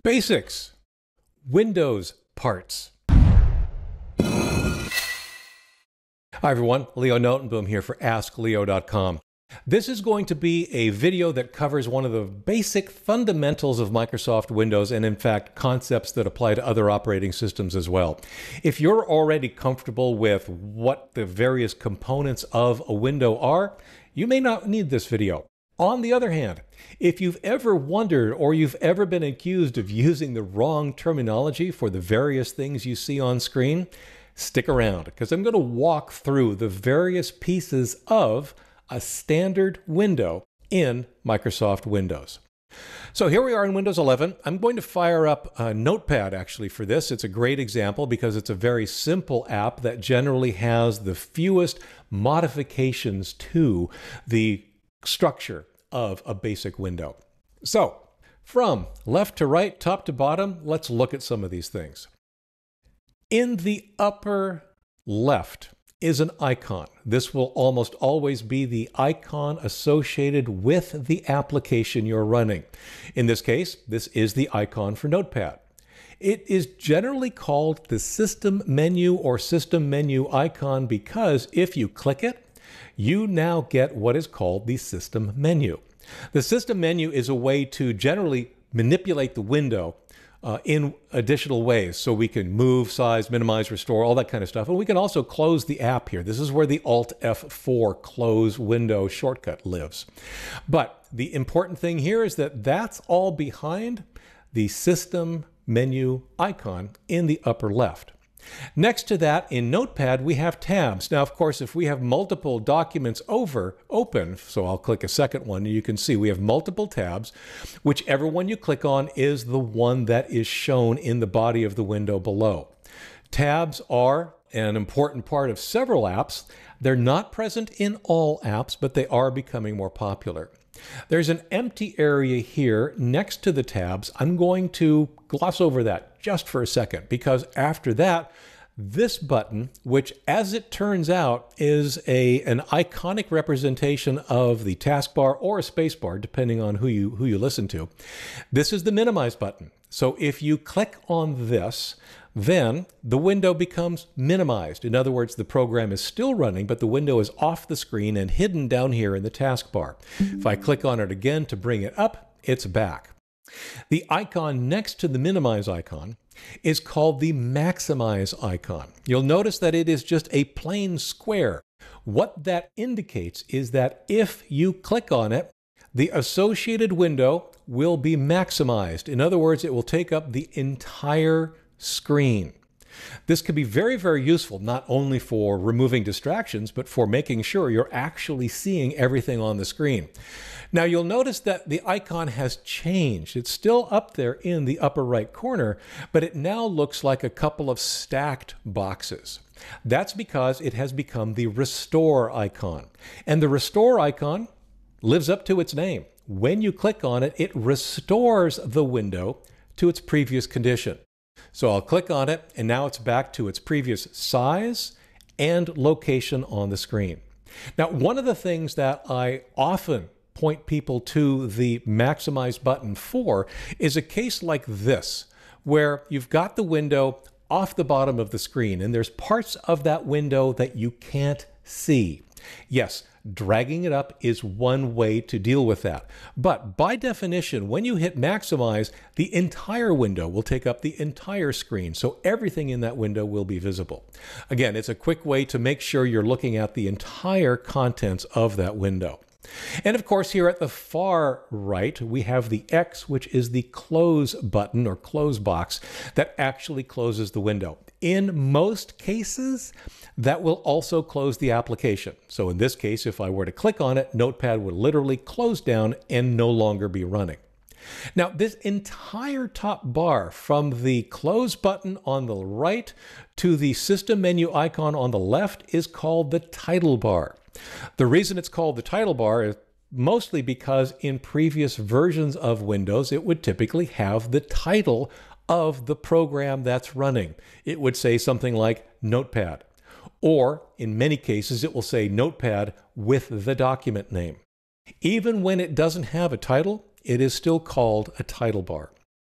Basics. Windows parts. Hi everyone, Leo Notenboom here for askleo.com. This is going to be a video that covers one of the basic fundamentals of Microsoft Windows and in fact concepts that apply to other operating systems as well. If you're already comfortable with what the various components of a window are, you may not need this video. On the other hand, if you've ever wondered or you've ever been accused of using the wrong terminology for the various things you see on screen, stick around because I'm going to walk through the various pieces of a standard window in Microsoft Windows. So here we are in Windows 11. I'm going to fire up Notepad actually for this. It's a great example because it's a very simple app that generally has the fewest modifications to the structure of a basic window. So from left to right, top to bottom, let's look at some of these things. In the upper left is an icon. This will almost always be the icon associated with the application you're running. In this case, this is the icon for Notepad. It is generally called the system menu or system menu icon because if you click it, you now get what is called the system menu. The system menu is a way to generally manipulate the window in additional ways. So we can move, size, minimize, restore, all that kind of stuff. And we can also close the app here. This is where the Alt F4 close window shortcut lives. But the important thing here is that that's all behind the system menu icon in the upper left. Next to that, in Notepad, we have tabs. Now, of course, if we have multiple documents open, so I'll click a second one, and you can see we have multiple tabs. Whichever one you click on is the one that is shown in the body of the window below. Tabs are an important part of several apps. They're not present in all apps, but they are becoming more popular. There's an empty area here next to the tabs. I'm going to gloss over that just for a second because after that, this button, which as it turns out is an iconic representation of the taskbar or a spacebar, depending on who you listen to, this is the minimize button. So if you click on this, then the window becomes minimized. In other words, the program is still running, but the window is off the screen and hidden down here in the taskbar. If I click on it again to bring it up, it's back. The icon next to the minimize icon is called the maximize icon. You'll notice that it is just a plain square. What that indicates is that if you click on it, the associated window will be maximized. In other words, it will take up the entire screen. This can be very, very useful, not only for removing distractions, but for making sure you're actually seeing everything on the screen. Now you'll notice that the icon has changed. It's still up there in the upper right corner, but it now looks like a couple of stacked boxes. That's because it has become the restore icon. And the restore icon lives up to its name. When you click on it, it restores the window to its previous condition. So I'll click on it, and now it's back to its previous size and location on the screen. Now, one of the things that I often point people to the maximize button for is a case like this, where you've got the window off the bottom of the screen, and there's parts of that window that you can't see. Yes, dragging it up is one way to deal with that. But by definition, when you hit maximize, the entire window will take up the entire screen. So everything in that window will be visible. Again, it's a quick way to make sure you're looking at the entire contents of that window. And of course, here at the far right, we have the X, which is the close button or close box that actually closes the window. In most cases, that will also close the application. So in this case, if I were to click on it, Notepad would literally close down and no longer be running. Now, this entire top bar from the close button on the right to the system menu icon on the left is called the title bar. The reason it's called the title bar is mostly because in previous versions of Windows, it would typically have the title of the program that's running. It would say something like Notepad, or in many cases, it will say Notepad with the document name. Even when it doesn't have a title, it is still called a title bar.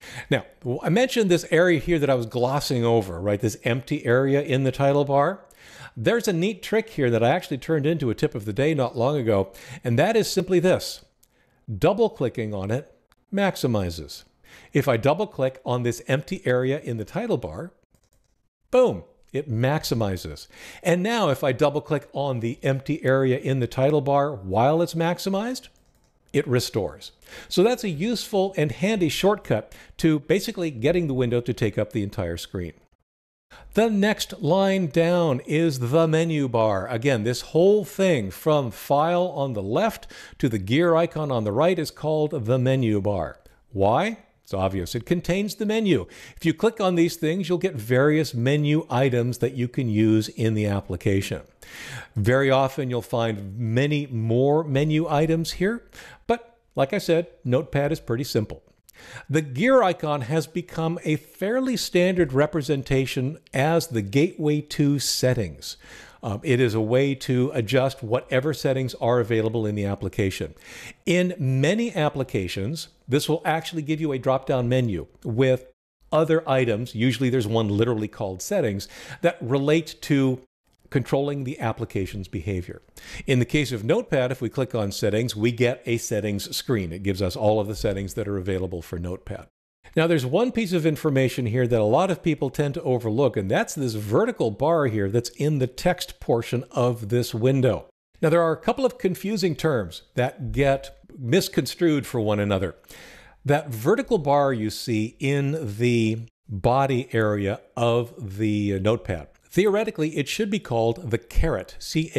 Now, I mentioned this area here that I was glossing over, right? This empty area in the title bar. There's a neat trick here that I actually turned into a tip of the day not long ago, and that is simply this. Double-clicking on it maximizes. If I double-click on this empty area in the title bar, boom, it maximizes. And now if I double-click on the empty area in the title bar while it's maximized, it restores. So that's a useful and handy shortcut to basically getting the window to take up the entire screen. The next line down is the menu bar. Again, this whole thing from File on the left to the gear icon on the right is called the menu bar. Why? It's obvious. It contains the menu. If you click on these things, you'll get various menu items that you can use in the application. Very often you'll find many more menu items here, but like I said, Notepad is pretty simple. The gear icon has become a fairly standard representation as the gateway to settings. It is a way to adjust whatever settings are available in the application. In many applications, this will actually give you a drop-down menu with other items. Usually there's one literally called settings that relate to controlling the application's behavior. In the case of Notepad, if we click on settings, we get a settings screen. It gives us all of the settings that are available for Notepad. Now there's one piece of information here that a lot of people tend to overlook, and that's this vertical bar here that's in the text portion of this window. Now there are a couple of confusing terms that get misconstrued for one another. That vertical bar you see in the body area of the Notepad, theoretically it should be called the caret,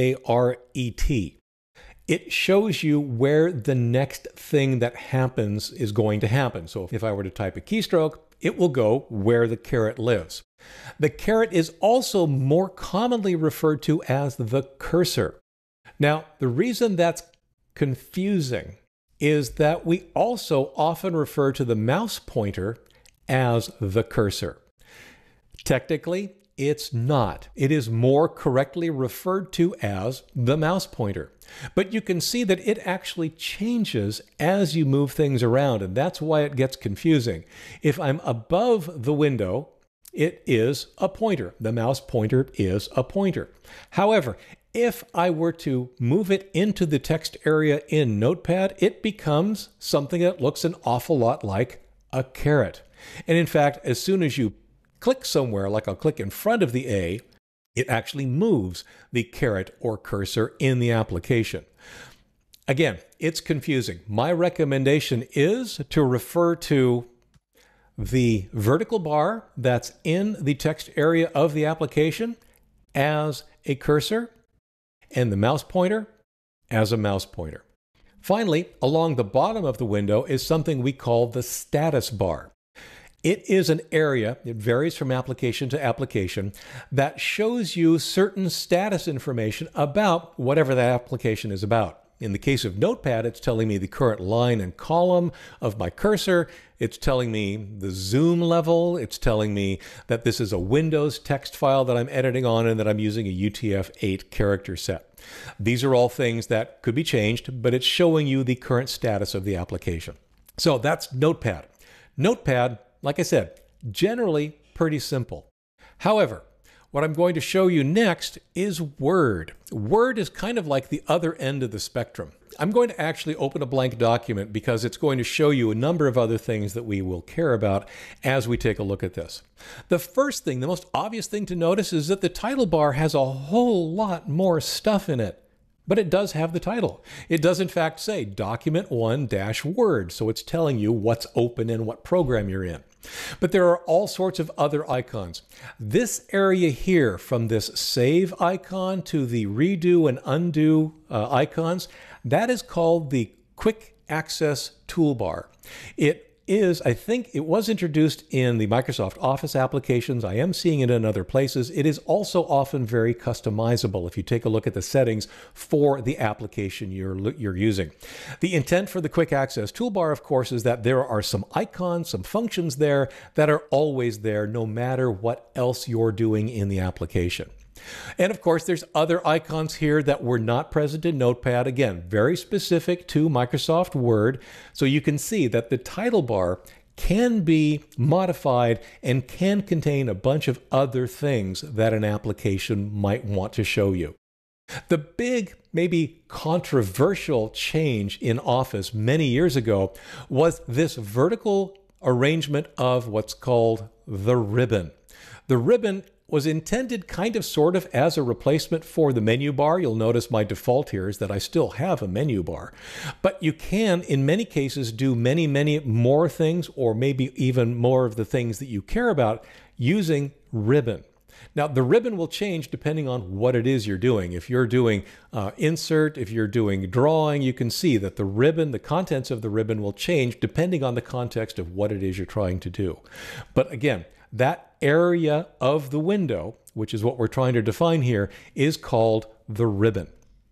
C-A-R-E-T. It shows you where the next thing that happens is going to happen. So if I were to type a keystroke, it will go where the caret lives. The caret is also more commonly referred to as the cursor. Now, the reason that's confusing is that we also often refer to the mouse pointer as the cursor. Technically, it's not. It is more correctly referred to as the mouse pointer. But you can see that it actually changes as you move things around, and that's why it gets confusing. If I'm above the window, it is a pointer. The mouse pointer is a pointer. However, if I were to move it into the text area in Notepad, it becomes something that looks an awful lot like a caret. And in fact, as soon as you click somewhere, like I'll click in front of the A, it actually moves the caret or cursor in the application. Again, it's confusing. My recommendation is to refer to the vertical bar that's in the text area of the application as a cursor and the mouse pointer as a mouse pointer. Finally, along the bottom of the window is something we call the status bar. It is an area, it varies from application to application, that shows you certain status information about whatever that application is about. In the case of Notepad, it's telling me the current line and column of my cursor. It's telling me the zoom level. It's telling me that this is a Windows text file that I'm editing on and that I'm using a UTF-8 character set. These are all things that could be changed, but it's showing you the current status of the application. So that's Notepad. Notepad, like I said, generally pretty simple. However, what I'm going to show you next is Word. Word is kind of like the other end of the spectrum. I'm going to actually open a blank document because it's going to show you a number of other things that we will care about as we take a look at this. The first thing, the most obvious thing to notice is that the title bar has a whole lot more stuff in it. But it does have the title. It does in fact say Document 1-Word, so it's telling you what's open and what program you're in. But there are all sorts of other icons. This area here, from this Save icon to the Redo and Undo icons, that is called the Quick Access Toolbar. It is, I think it was introduced in the Microsoft Office applications. I am seeing it in other places. It is also often very customizable if you take a look at the settings for the application you're using. The intent for the Quick Access Toolbar, of course, is that there are some icons, some functions there that are always there no matter what else you're doing in the application. And of course, there's other icons here that were not present in Notepad. Again, very specific to Microsoft Word. So you can see that the title bar can be modified and can contain a bunch of other things that an application might want to show you. The big, maybe controversial change in Office many years ago was this vertical arrangement of what's called the ribbon. The ribbon was intended kind of sort of as a replacement for the menu bar. You'll notice my default here is that I still have a menu bar. But you can, in many cases, do many, many more things, or maybe even more of the things that you care about using ribbon. Now, the ribbon will change depending on what it is you're doing. If you're doing insert, if you're doing drawing, you can see that the ribbon, the contents of the ribbon will change depending on the context of what it is you're trying to do. But again, that area of the window, which is what we're trying to define here, is called the ribbon.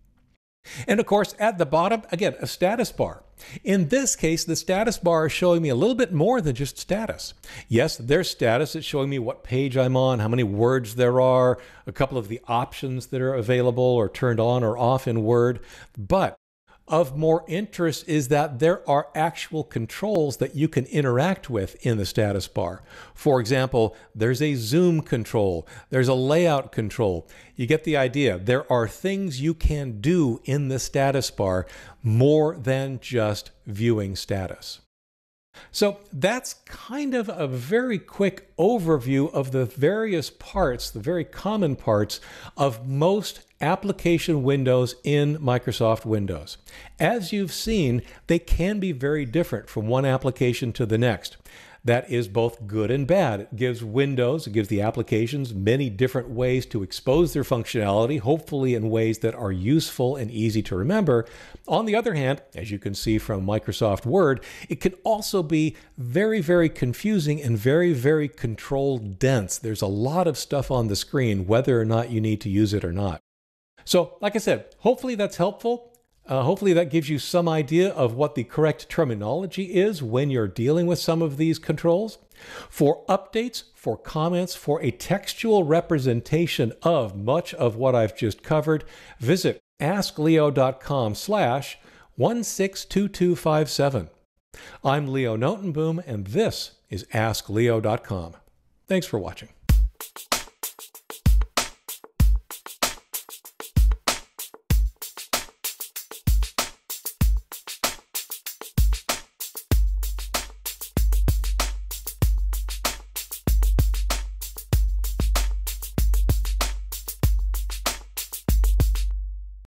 And of course, at the bottom, again, a status bar. In this case, the status bar is showing me a little bit more than just status. Yes, there's status. It's showing me what page I'm on, how many words there are, a couple of the options that are available or turned on or off in Word. But of more interest is that there are actual controls that you can interact with in the status bar. For example, there's a zoom control, there's a layout control. You get the idea. There are things you can do in the status bar more than just viewing status. So that's kind of a very quick overview of the various parts, the very common parts of most application windows in Microsoft Windows. As you've seen, they can be very different from one application to the next. That is both good and bad. It gives Windows, it gives the applications many different ways to expose their functionality, hopefully in ways that are useful and easy to remember. On the other hand, as you can see from Microsoft Word, it can also be very, very confusing and very, very control dense. There's a lot of stuff on the screen, whether or not you need to use it or not. So, like I said, hopefully that's helpful. Hopefully that gives you some idea of what the correct terminology is when you're dealing with some of these controls. For updates, for comments, for a textual representation of much of what I've just covered, visit askleo.com/162257. I'm Leo Notenboom, and this is askleo.com. Thanks for watching.